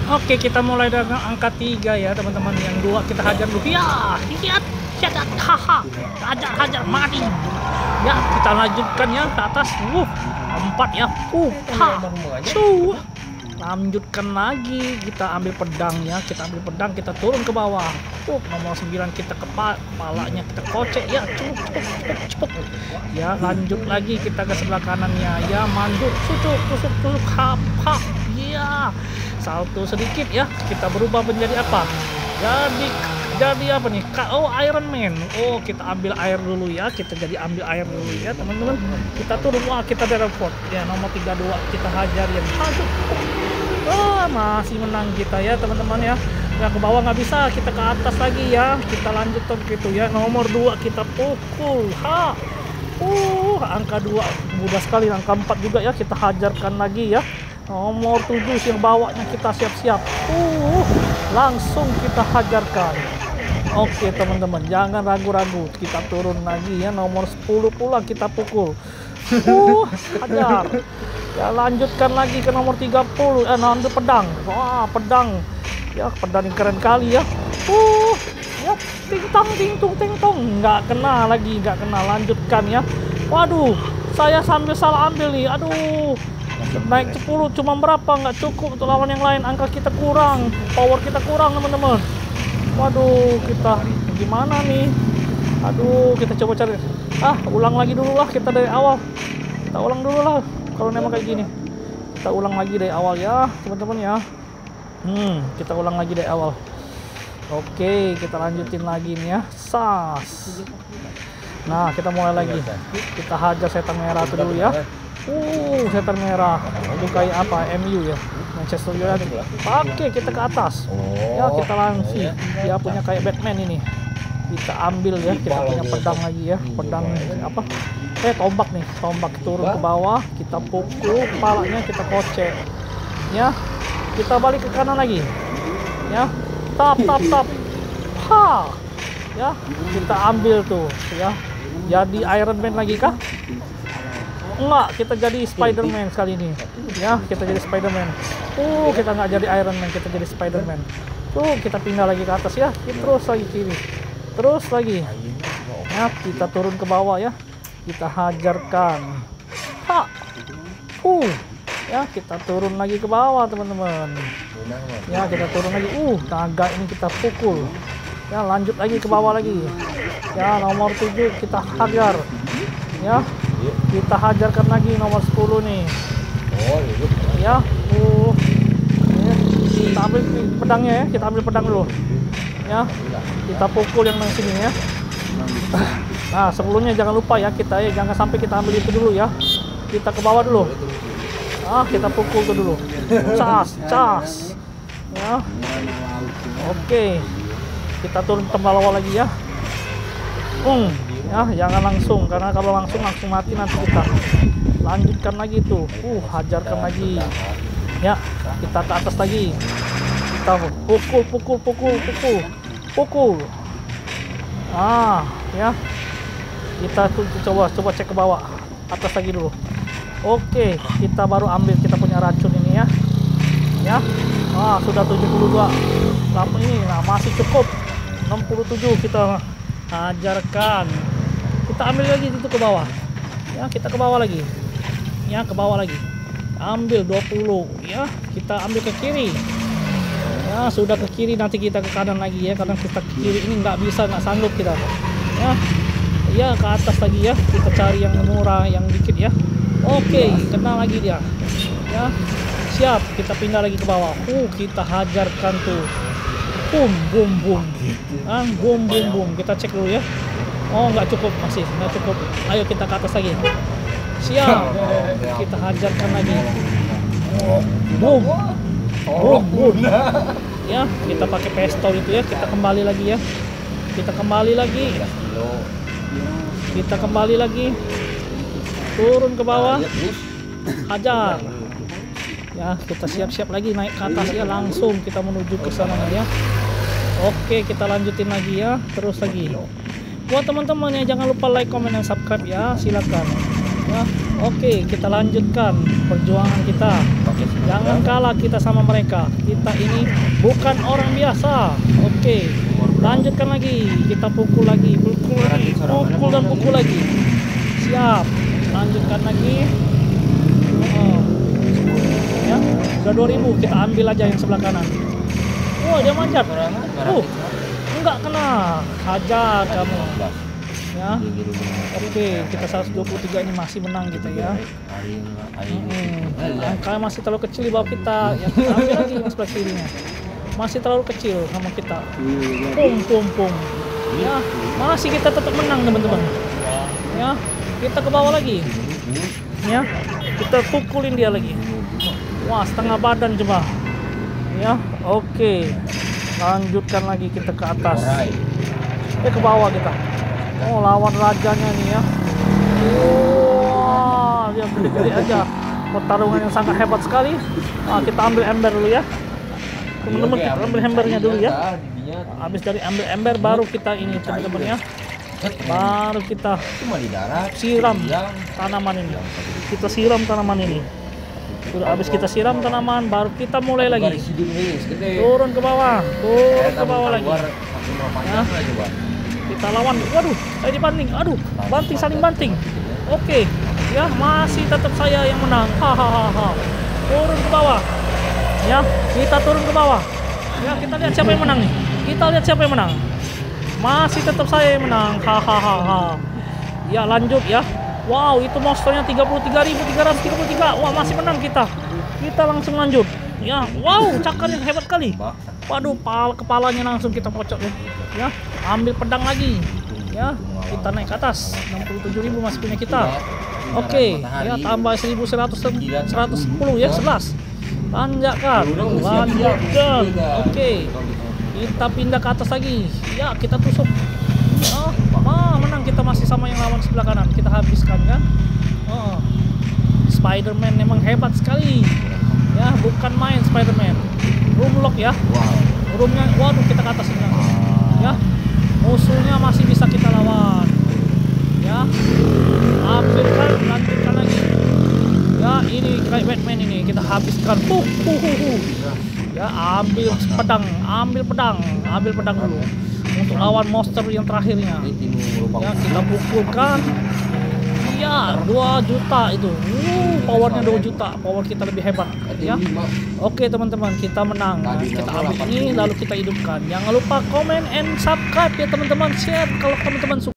Oke, kita mulai dengan angka 3 ya teman-teman. Yang 2 kita hajar dulu. Ya, lihat, haha, hajar mati. Ya, kita lanjutkan ya ke atas. 4 ya. Lanjutkan lagi, kita ambil pedangnya, kita ambil pedang, kita turun ke bawah. Nomor 9 kita kepalanya kita kocek ya, cepet. Ya, lanjut lagi kita ke sebelah kanannya. Ya, manjur, tusuk, hap. Ya, salto sedikit ya. Kita berubah menjadi apa? Jadi apa nih? Iron Man. Kita ambil air dulu ya. Kita jadi ambil air dulu ya, teman-teman. Kita turun, kita teleport. Ya, nomor 32 kita hajar yang masih menang kita ya, teman-teman ya. Ya, ke bawah nggak bisa, kita ke atas lagi ya. Kita lanjut gitu ya. Nomor 2 kita pukul. Angka 2 mudah sekali. Angka 4 juga ya, kita hajarkan lagi ya. Nomor 7 yang bawahnya kita siap-siap. Langsung kita hajarkan. Oke teman-teman, jangan ragu-ragu, kita turun lagi ya. Nomor 10 pula kita pukul. Hajar. Ya, lanjutkan lagi ke nomor 30. Nanti pedang. Pedang. Ya, pedang yang keren kali ya. Ya, ting tong. Nggak kena lagi, nggak kena. Lanjutkan ya. Waduh, saya salah ambil nih. Aduh. Naik 10 cuma berapa, nggak cukup untuk lawan yang lain. Angka kita kurang, power kita kurang teman-teman. Waduh, kita gimana nih? Aduh, kita coba cari. Ulang lagi dulu lah, kita dari awal. Kita ulang dulu lah. Kalau memang kayak gini, kita ulang lagi dari awal ya, teman-teman ya. Kita ulang lagi dari awal. Oke, kita lanjutin lagi nih ya. Sas. Nah, kita mulai lagi. Kita hajar setan merah itu dulu ya. Setan merah. Itu kayak apa? MU ya. Manchester United. Oke, kita ke atas. Ya, kita langsung. Dia punya kayak Batman ini. Kita ambil ya, kita punya pedang lagi ya. Pedang apa? Tombak nih. Tombak turun ke bawah, kita pukul kepalanya, kita kocek. Ya. Kita balik ke kanan lagi. Ya. Tap. Ya, kita ambil tuh ya. Jadi Iron Man lagi kah? Enggak, kita jadi Spider-Man kali ini. Ya, kita jadi Spider-Man. Kita nggak jadi Iron Man, kita jadi Spider-Man. Kita pindah lagi ke atas ya. Terus lagi kiri. Terus lagi. Ya, kita turun ke bawah ya. Kita hajarkan. Ya, kita turun lagi ke bawah, teman-teman. Ya, kita turun lagi. Naga ini kita pukul. Ya, lanjut lagi ke bawah lagi. Ya, nomor 7 kita hajar. Ya. Kita hajarkan lagi nomor 10 nih. Ya. Kita ambil pedangnya ya. Kita ambil pedang dulu. Ya. Kita pukul yang di sini ya. Nah, sebelumnya jangan lupa ya, jangan sampai kita ambil itu dulu ya. Kita ke bawah dulu. Kita pukul itu dulu. Cas. Ya. Oke. Kita turun ke bawah lagi ya. Ya, jangan langsung, karena kalau langsung mati nanti kita. Lanjutkan lagi tuh. Hajarkan lagi. Ya, kita ke atas lagi. Kita pukul. Ya. Kita coba cek ke bawah. Atas lagi dulu. Oke, kita baru ambil kita punya racun ini ya. Ya. Sudah 72. Ini masih cukup. 67 kita hajarkan. Kita ambil lagi itu ke bawah. Ya, kita ke bawah lagi. Ya, ke bawah lagi. Ambil 20 ya. Kita ambil ke kiri. Ya, sudah ke kiri, nanti kita ke kanan lagi ya. Karena kita ke kiri ini nggak sanggup kita. Ya. Ya, ke atas lagi ya. Kita cari yang murah, yang dikit ya. Oke, kena lagi dia. Ya. Siap, kita pindah lagi ke bawah. Kita hajarkan tuh. Boom. Boom. Kita cek dulu ya. Nggak cukup, masih nggak cukup. Ayo kita ke atas lagi. Siap. Kita hajarkan lagi. Boom. Ya, kita pakai pistol itu ya. Kita kembali lagi ya. Kita kembali lagi. Turun ke bawah. Hajar. Ya, kita siap-siap lagi naik ke atas ya. Langsung kita menuju ke sana ya. Oke, kita lanjutin lagi ya. Terus lagi. Buat teman-teman ya, jangan lupa like, comment, dan subscribe ya. Silakan. Ya. Oke, kita lanjutkan perjuangan kita. Jangan kalah kita sama mereka. Kita ini bukan orang biasa. Oke, lanjutkan lagi. Kita pukul lagi, pukul lagi, pukul dan pukul lagi. Siap. Lanjutkan lagi. Ya, udah 2000. Kita ambil aja yang sebelah kanan. Wah, dia manjat. Enggak kena. Hajar kamu. Ya. Oke, kita 123 ini masih menang gitu ya. Angkanya masih terlalu kecil di bawah kita. Ya, kita ambil lagi yang sebelah kirinya. Masih terlalu kecil sama kita. Pum. Ya, masih kita tetap menang teman-teman. Ya, kita ke bawah lagi. Ya, kita pukulin dia lagi. Wah, setengah badan coba. Ya, oke. Lanjutkan lagi kita ke atas. Ke bawah kita. Oh, lawan rajanya nih ya. Wah, dia gede-gede aja. Pertarungan yang sangat hebat sekali. Kita ambil ember dulu ya. Teman-teman, kita ambil embernya dulu ya. Habis dari ambil ember baru kita ini teman-teman ya. Baru kita siram tanaman ini. Kita siram tanaman ini. Sudah habis kita siram tanaman, baru kita mulai lagi. Turun ke bawah, turun ke bawah lagi. Ya. Kita lawan, waduh, saya dibanting, aduh, saling banting. Oke, ya masih tetap saya yang menang. Hahaha. Turun ke bawah. Ya, kita turun ke bawah. Ya, kita lihat siapa yang menang nih. Kita lihat siapa yang menang. Masih tetap saya yang menang. Hahaha. Ya, lanjut ya. Wow, itu monsternya 33.333. Wah, masih menang kita. Kita langsung lanjut. Ya, wow, cakarnya hebat kali. Waduh, kepalanya langsung kita pocok ya. Ambil pedang lagi. Ya, kita naik ke atas. 67.000 masih punya kita. Oke, ya tambah 1.110 ya, 11. Tanjakan, lanjutkan. Oke. Kita pindah ke atas lagi. Ya, kita tusuk. Menang kita masih sama yang lawan sebelah kanan. Kita habiskan kan. Spider-Man memang hebat sekali. Ya, bukan main Spider-Man. Room lock ya. Roomnya, waduh, kita ke atas ini langsung. Ya, musuhnya masih bisa kita lawan. Ya, ambilkan, lanjutkan lagi. Ya, ini kayak Batman ini kita habiskan. Ya, ambil pedang dulu untuk lawan monster yang terakhirnya. Ya, kita pukulkan. Ya, 2 juta itu. Powernya 2 juta. Power kita lebih hebat ya. Oke teman-teman, kita menang. Nah, kita ambil ini lalu kita hidupkan. Jangan lupa komen and subscribe ya teman-teman. Share kalau teman-teman suka.